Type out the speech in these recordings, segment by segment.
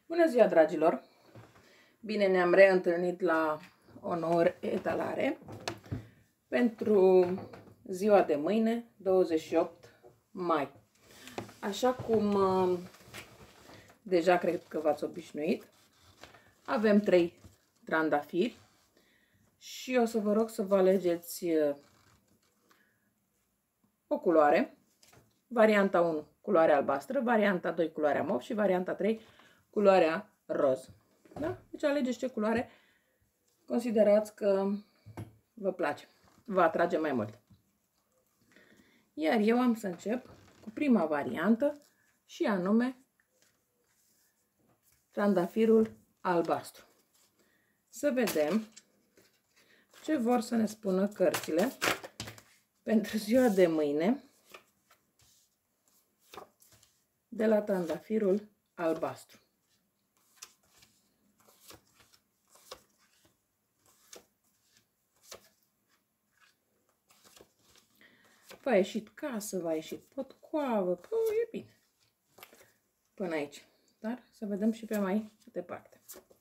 Bună ziua, dragilor! Bine, ne-am reîntâlnit la o nouă etalare pentru ziua de mâine, 28 mai. Așa cum deja cred că v-ați obișnuit, avem 3 trandafiri și o să vă rog să vă alegeți o culoare. Varianta 1, culoarea albastră, varianta 2, culoarea mov și varianta 3, culoarea roz. Da? Deci alegeți ce culoare considerați că vă place, vă atrage mai mult. Iar eu am să încep cu prima variantă și anume trandafirul albastru. Să vedem ce vor să ne spună cărțile pentru ziua de mâine de la trandafirul albastru. V-a ieșit casă, v-a ieșit potcoavă, e bine. Până aici. Dar să vedem și pe mai departe.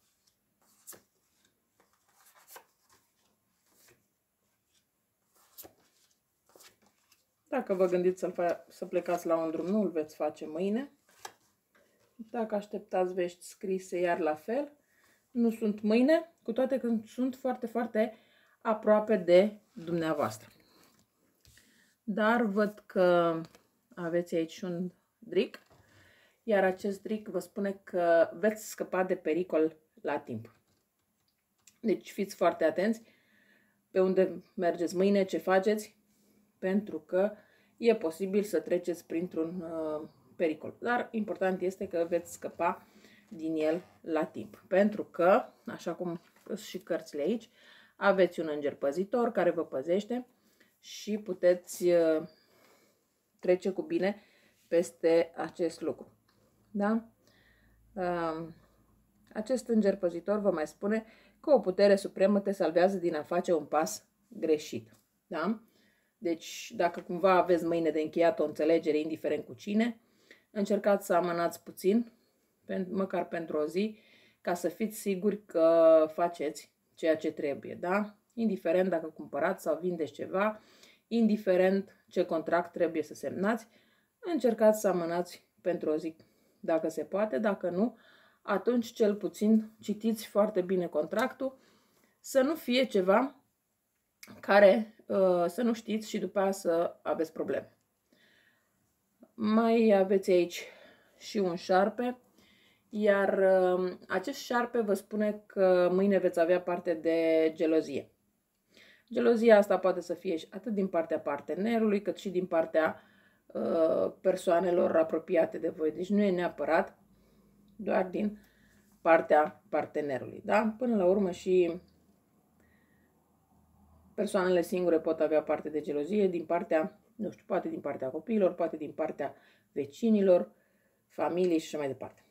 Dacă vă gândiți să plecați la un drum, nu îl veți face mâine. Dacă așteptați vești scrise, iar la fel. Nu sunt mâine, cu toate că sunt foarte, foarte aproape de dumneavoastră. Dar văd că aveți aici un dric, iar acest dric vă spune că veți scăpa de pericol la timp. Deci fiți foarte atenți pe unde mergeți mâine, ce faceți, pentru că e posibil să treceți printr-un pericol. Dar important este că veți scăpa din el la timp. Pentru că, așa cum sunt și cărțile aici, aveți un înger păzitor care vă păzește și puteți trece cu bine peste acest lucru. Da? Acest înger păzitor vă mai spune că o putere supremă te salvează din a face un pas greșit. Da? Deci, dacă cumva aveți mâine de încheiat o înțelegere, indiferent cu cine, încercați să amânați puțin, măcar pentru o zi, ca să fiți siguri că faceți ceea ce trebuie. Da? Indiferent dacă cumpărați sau vindeți ceva, indiferent ce contract trebuie să semnați, încercați să amânați pentru o zi, dacă se poate. Dacă nu, atunci cel puțin citiți foarte bine contractul, să nu fie ceva care să nu știți și după aceea să aveți probleme. Mai aveți aici și un șarpe, iar acest șarpe vă spune că mâine veți avea parte de gelozie. Gelozia asta poate să fie atât din partea partenerului, cât și din partea persoanelor apropiate de voi. Deci nu e neapărat doar din partea partenerului. Da? Până la urmă și persoanele singure pot avea parte de gelozie din partea, nu știu, poate din partea copiilor, poate din partea vecinilor, familiei și așa mai departe.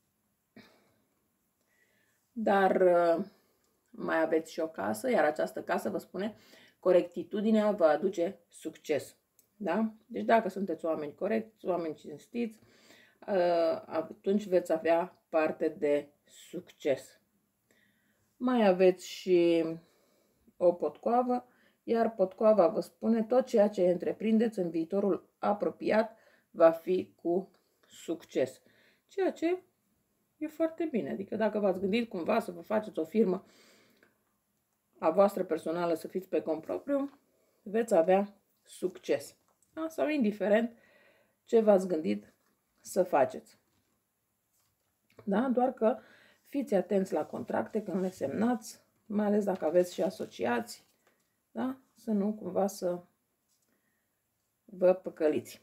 Dar mai aveți și o casă, iar această casă vă spune corectitudinea vă aduce succes. Da? Deci dacă sunteți oameni corecți, oameni cinstiți, atunci veți avea parte de succes. Mai aveți și o potcoavă, iar potcoava vă spune tot ceea ce întreprindeți în viitorul apropiat va fi cu succes. Ceea ce e foarte bine. Adică dacă v-ați gândit cumva să vă faceți o firmă a voastră personală, să fiți pe cont propriu, veți avea succes. Da? Sau indiferent ce v-ați gândit să faceți. Da? Doar că fiți atenți la contracte când le semnați, mai ales dacă aveți și asociați, da? Să nu cumva să vă păcăliți.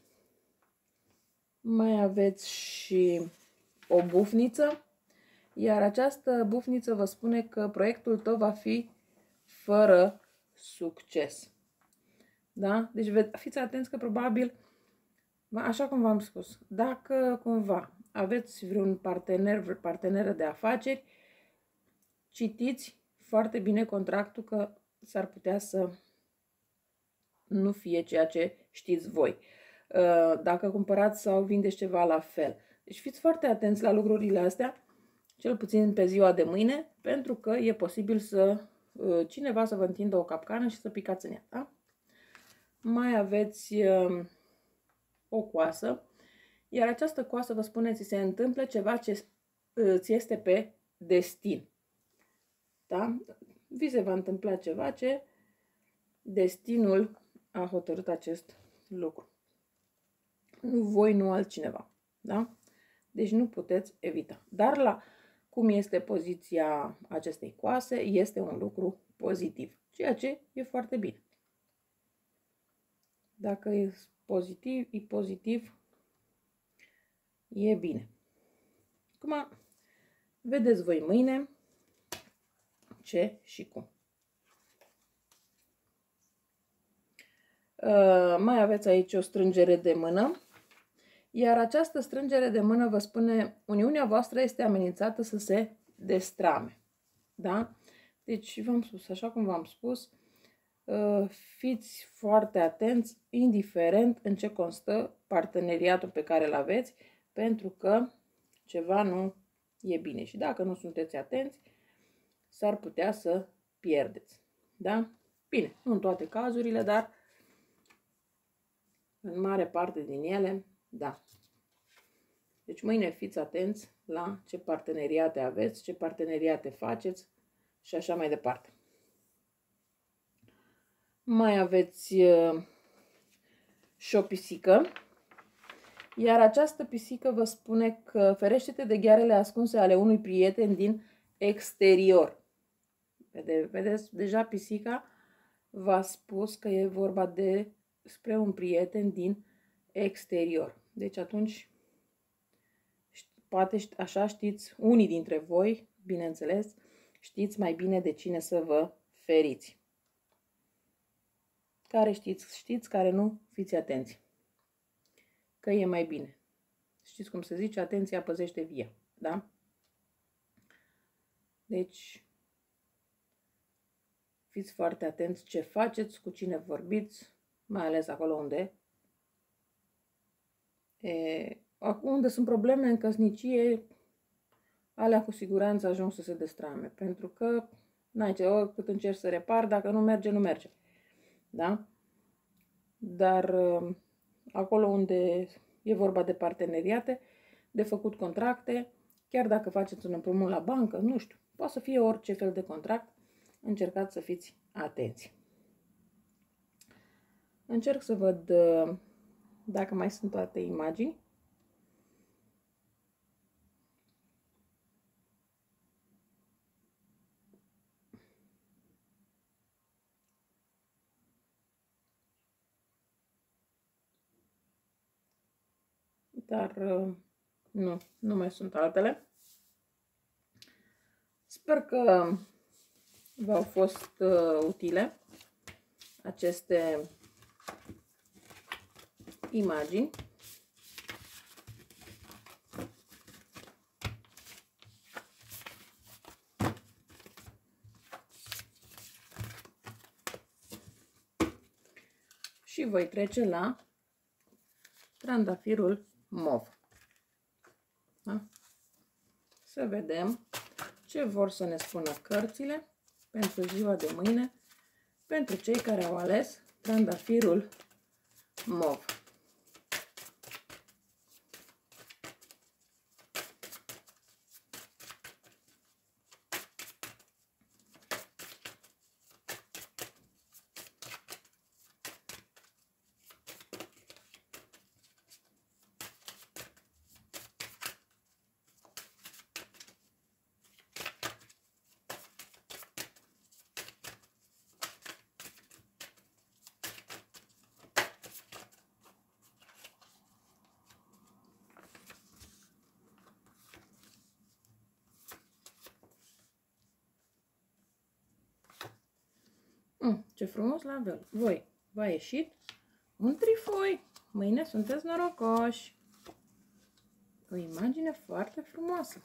Mai aveți și o bufniță, iar această bufniță vă spune că proiectul tău va fi fără succes. Da? Deci fiți atenți că probabil, așa cum v-am spus, dacă cumva aveți vreun parteneră de afaceri, citiți foarte bine contractul, că s-ar putea să nu fie ceea ce știți voi. Dacă cumpărați sau vindeți ceva, la fel. Deci fiți foarte atenți la lucrurile astea, cel puțin pe ziua de mâine, pentru că e posibil să cineva să vă întindă o capcană și să picați în ea. Da? Mai aveți o coasă, iar această coasă, vă spune, ți se întâmplă ceva ce ți este pe destin. Da? Vi se va întâmpla ceva ce destinul a hotărât acest lucru. Nu voi, nu altcineva. Da? Deci nu puteți evita. Dar la cum este poziția acestei coase, este un lucru pozitiv, ceea ce e foarte bine. Dacă e pozitiv, e bine. Acum, vedeți voi mâine ce și cum. Mai aveți aici o strângere de mână, iar această strângere de mână vă spune, uniunea voastră este amenințată să se destrame. Da? Deci, v-am spus, așa cum v-am spus, fiți foarte atenți, indiferent în ce constă parteneriatul pe care îl aveți, pentru că ceva nu e bine. Și dacă nu sunteți atenți, s-ar putea să pierdeți. Da? Bine, nu în toate cazurile, dar în mare parte din ele, da. Deci mâine fiți atenți la ce parteneriate aveți, ce parteneriate faceți și așa mai departe. Mai aveți și o pisică, iar această pisică vă spune că ferește-te de ghearele ascunse ale unui prieten din exterior. Vedeți, deja pisica v-a spus că e vorba despre un prieten din exterior. Deci atunci, poate așa știți, unii dintre voi, bineînțeles, știți mai bine de cine să vă feriți. Care știți, care nu, fiți atenți. Că e mai bine. Știți cum se zice, atenția păzește via. Da? Deci, fiți foarte atenți ce faceți, cu cine vorbiți, mai ales acolo unde sunt probleme în căsnicie, alea cu siguranță ajung să se destrame. Pentru că n-ai ce, oricât încerci să repari, dacă nu merge, nu merge. Da? Dar acolo unde e vorba de parteneriate, de făcut contracte, chiar dacă faceți un împrumut la bancă, nu știu, poate să fie orice fel de contract, încercați să fiți atenți. Încerc să văd dacă mai sunt toate imagini. Dar nu mai sunt altele. Sper că v-au fost utile aceste imagini. Și voi trece la trandafirul mov. Da? Să vedem ce vor să ne spună cărțile pentru ziua de mâine, pentru cei care au ales trandafirul mov. Ce frumos la fel. Voi v-a ieșit un trifoi. Mâine sunteți norocoși. O imagine foarte frumoasă.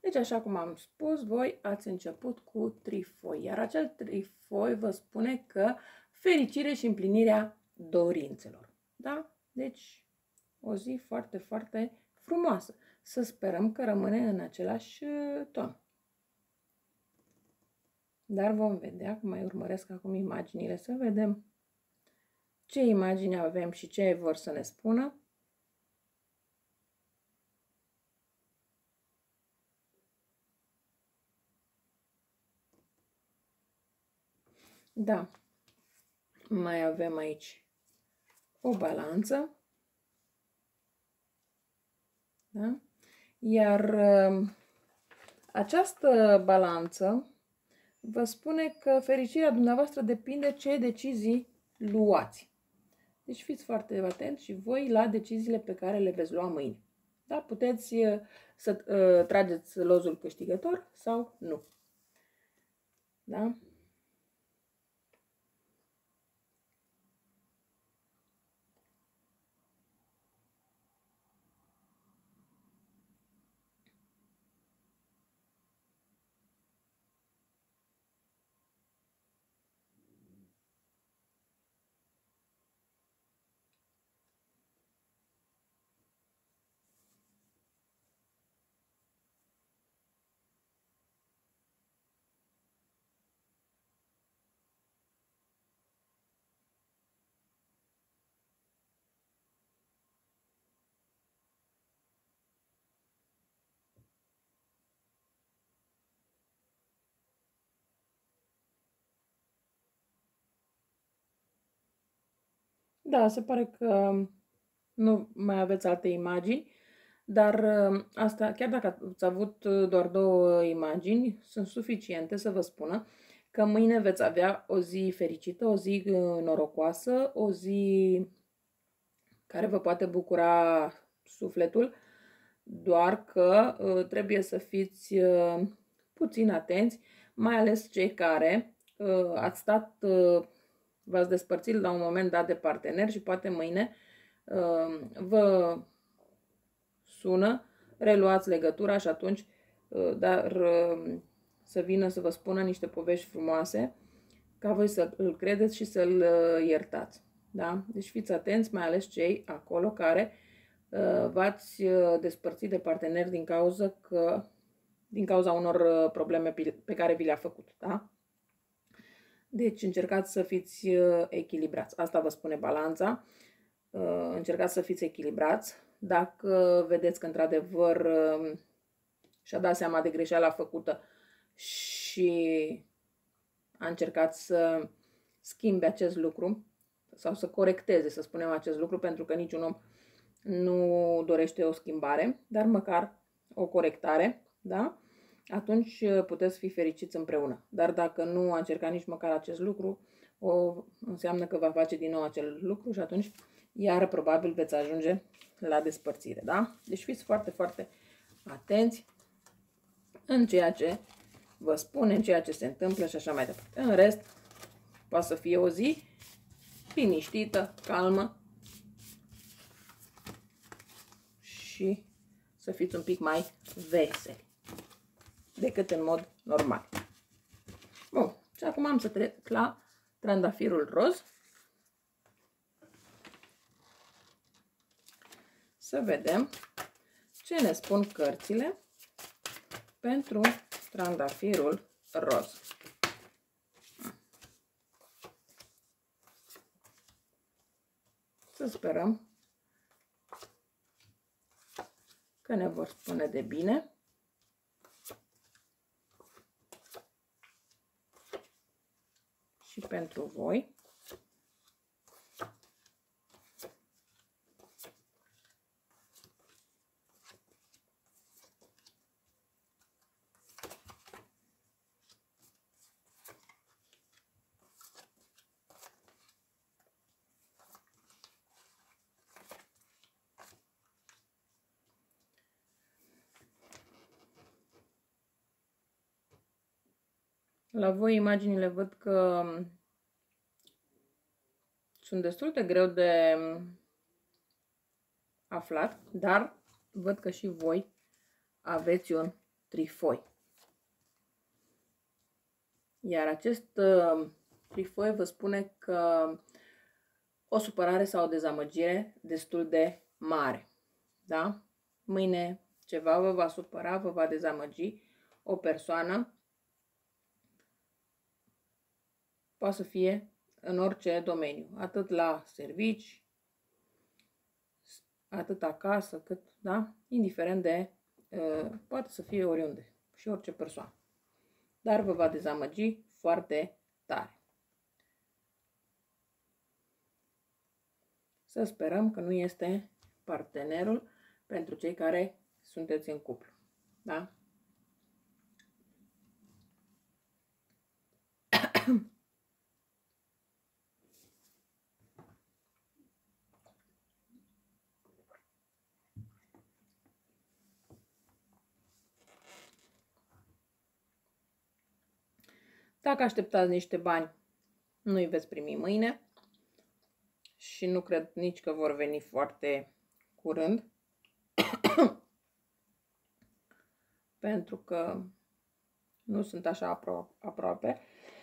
Deci, așa cum am spus, voi ați început cu trifoi, iar acel trifoi vă spune că fericire și împlinirea dorințelor. Da? Deci, o zi foarte, foarte frumoasă. Să sperăm că rămâne în același ton. Dar vom vedea, cum mai urmăresc acum imaginile, să vedem ce imagini avem și ce vor să ne spună. Da, mai avem aici o balanță. Da? Iar această balanță vă spune că fericirea dumneavoastră depinde ce decizii luați. Deci fiți foarte atenți și voi la deciziile pe care le veți lua mâine. Da? Puteți să trageți lozul câștigător sau nu. Da? Da, se pare că nu mai aveți alte imagini, dar asta, chiar dacă ați avut doar 2 imagini, sunt suficiente să vă spună că mâine veți avea o zi fericită, o zi norocoasă, o zi care vă poate bucura sufletul, doar că trebuie să fiți puțin atenți, mai ales cei care ați stat, v-ați despărțit la un moment dat de partener și poate mâine vă sună, reluați legătura și atunci dar să vină să vă spună niște povești frumoase ca voi să îl credeți și să-l iertați. Da? Deci fiți atenți, mai ales cei acolo care v-ați despărțit de partener din cauza unor probleme pe care vi le-a făcut. Da? Deci încercați să fiți echilibrați. Asta vă spune balanța. Încercați să fiți echilibrați. Dacă vedeți că într-adevăr și-a dat seama de greșeala făcută și a încercat să schimbe acest lucru sau să corecteze, să spunem, acest lucru, pentru că niciun om nu dorește o schimbare, dar măcar o corectare, da? Atunci puteți fi fericiți împreună. Dar dacă nu a încercat nici măcar acest lucru, înseamnă că va face din nou acel lucru și atunci iar probabil veți ajunge la despărțire, da? Deci fiți foarte, foarte atenți în ceea ce vă spune, în ceea ce se întâmplă și așa mai departe. În rest, poate să fie o zi liniștită, calmă și să fiți un pic mai veseli decât în mod normal. Bun, și acum am să trec la trandafirul roz. Să vedem ce ne spun cărțile pentru trandafirul roz. Să sperăm că ne vor spune de bine. Și pentru voi. La voi imaginile văd că sunt destul de greu de aflat, dar văd că și voi aveți un trifoi. Iar acest trifoi vă spune că o supărare sau o dezamăgire destul de mare. Da? Mâine ceva vă va supăra, vă va dezamăgi o persoană. Poate să fie în orice domeniu, atât la servici, atât acasă, cât, da? Indiferent de, poate să fie oriunde și orice persoană. Dar vă va dezamăgi foarte tare. Să sperăm că nu este partenerul pentru cei care sunteți în cuplu. Da? Dacă așteptați niște bani, nu-i veți primi mâine și nu cred nici că vor veni foarte curând, pentru că nu sunt așa aproape.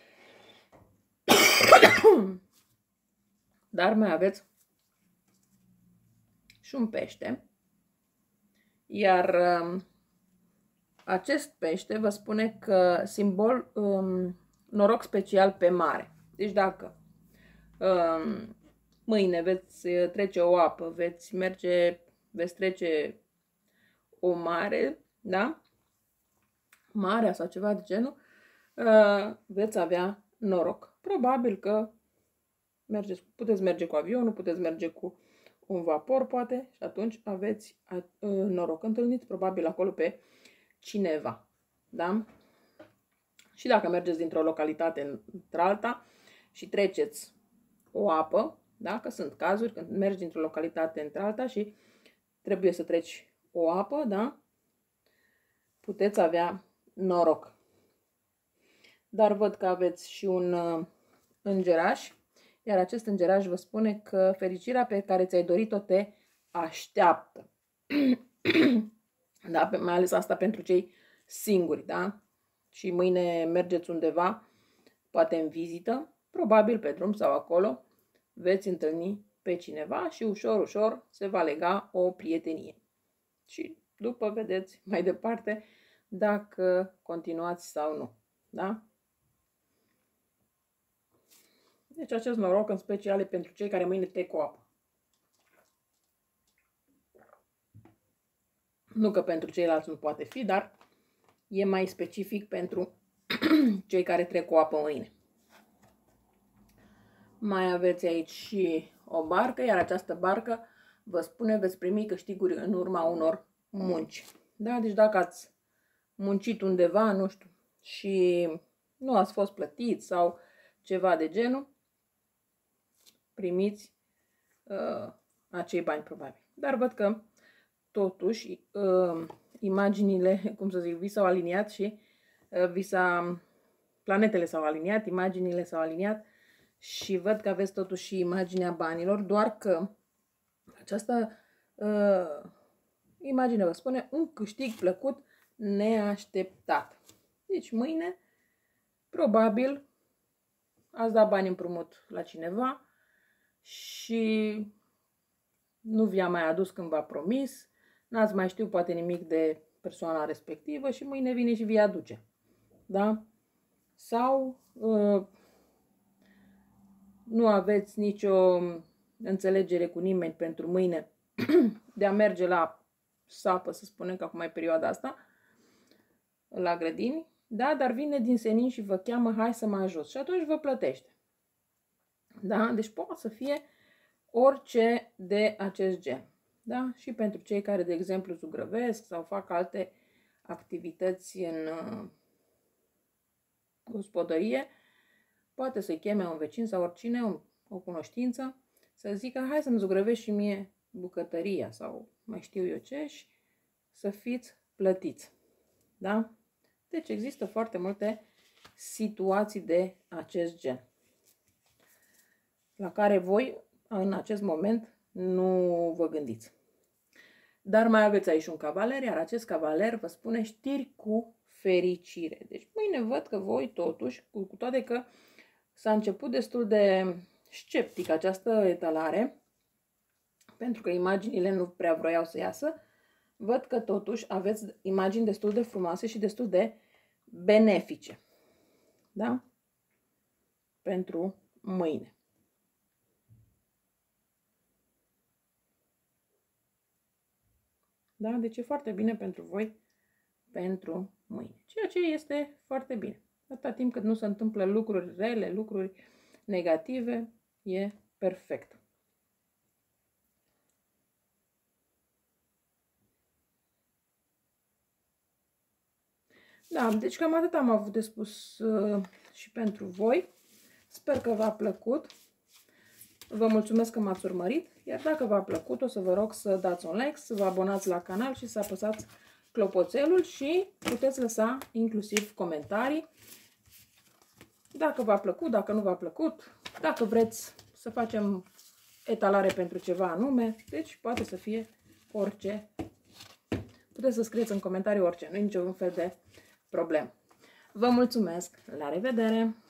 Dar mai aveți și un pește, iar acest pește vă spune că simbol noroc special pe mare. Deci dacă mâine veți trece o apă, veți trece o mare, da? Marea sau ceva de genul, veți avea noroc. Probabil că puteți merge cu avionul, puteți merge cu un vapor, poate, și atunci aveți noroc. Întâlniți probabil acolo pe cineva, da? Și dacă mergeți dintr-o localitate într-alta și treceți o apă, da? Că sunt cazuri când mergi dintr-o localitate într-alta și trebuie să treci o apă, da? Puteți avea noroc. Dar văd că aveți și un îngeraș, iar acest îngeraș vă spune că fericirea pe care ți-ai dorit-o te așteaptă. Da? Mai ales asta pentru cei singuri, da? Și mâine mergeți undeva, poate în vizită, probabil pe drum sau acolo, veți întâlni pe cineva și ușor, ușor se va lega o prietenie. Și după vedeți mai departe dacă continuați sau nu, da? Deci acest noroc în special e pentru cei care mâine trec cu apă. Nu că pentru ceilalți nu poate fi, dar e mai specific pentru cei care trec cu apă mâine. Mai aveți aici și o barcă, iar această barcă vă spune veți primi câștiguri în urma unor munci. Da? Deci dacă ați muncit undeva, nu știu, și nu ați fost plătiți sau ceva de genul, primiți acei bani probabil. Dar văd că totuși imaginile, cum să zic, vi s-au aliniat și planetele s-au aliniat, imaginile s-au aliniat și văd că aveți totuși și imaginea banilor, doar că această imagine vă spune un câștig plăcut neașteptat. Deci mâine probabil ați dat bani împrumut la cineva și nu vi-a mai adus când v-a promis, n-ați mai știut poate nimic de persoana respectivă și mâine vine și vi aduce. Da? Sau nu aveți nicio înțelegere cu nimeni pentru mâine de a merge la sapă, să spunem că acum e perioada asta, la grădini, da? Dar vine din senin și vă cheamă, hai să mă ajut. Și atunci vă plătește. Da? Deci poate să fie orice de acest gen. Da? Și pentru cei care, de exemplu, zugrăvesc sau fac alte activități în gospodărie, poate să-i cheme un vecin sau oricine, o cunoștință, să zică, hai să-mi zugrăvești și mie bucătăria sau mai știu eu ce și să fiți plătiți. Da? Deci există foarte multe situații de acest gen, la care voi, în acest moment, nu vă gândiți. Dar mai aveți aici un cavaler, iar acest cavaler vă spune știri cu fericire. Deci mâine văd că voi totuși, cu toate că s-a început destul de sceptic această etalare, pentru că imaginile nu prea vroiau să iasă, văd că totuși aveți imagini destul de frumoase și destul de benefice. Da? Pentru mâine. Da? Deci e foarte bine pentru voi pentru mâine. Ceea ce este foarte bine. Atâta timp cât nu se întâmplă lucruri rele, lucruri negative, e perfect. Da, deci cam atât am avut de spus și pentru voi. Sper că v-a plăcut. Vă mulțumesc că m-ați urmărit, iar dacă v-a plăcut, o să vă rog să dați un like, să vă abonați la canal și să apăsați clopoțelul și puteți lăsa inclusiv comentarii. Dacă v-a plăcut, dacă nu v-a plăcut, dacă vreți să facem etalare pentru ceva anume, deci poate să fie orice. Puteți să scrieți în comentarii orice, nu e niciun fel de problemă. Vă mulțumesc, la revedere!